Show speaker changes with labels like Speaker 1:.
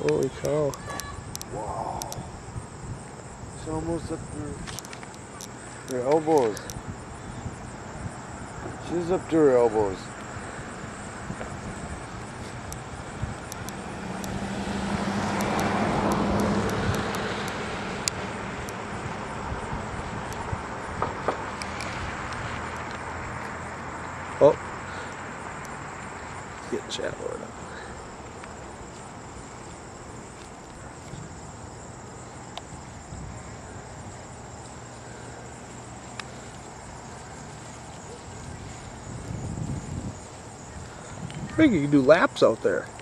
Speaker 1: Holy cow.
Speaker 2: Wow. She's almost up to her elbows. She's up to her elbows.
Speaker 1: Oh. It's getting shallower now. I think you can do laps out there.